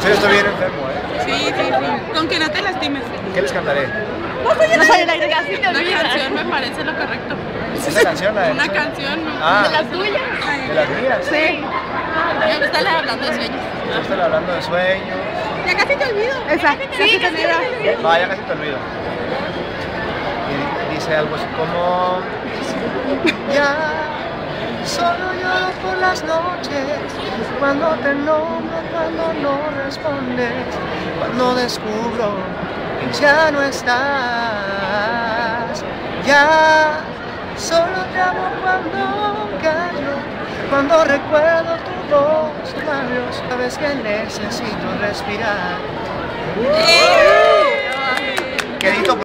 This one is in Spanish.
serio estoy bien enfermo, ¿eh? Sí, sí, sí. Con que no te lastimes. ¿Qué les cantaré? No soy el aire, casi te Una olvidas. canción me parece lo correcto. ¿Esa canción la de Una canción. Ah. ¿De las tuyas? ¿De las mías? Sí. Me gusta la hablando de sueños. Estoy hablando de sueños. Ya casi te olvido. Exacto. Sí, casi te olvidas. Va, ya casi te olvido. Y dice algo así como... Ya, solo lloro por las noches, cuando te nombro, cuando no respondes, cuando descubro que ya no estás. Ya, solo te amo cuando callo, cuando recuerdo tu voz, tus labios, sabes que necesito respirar. Quedito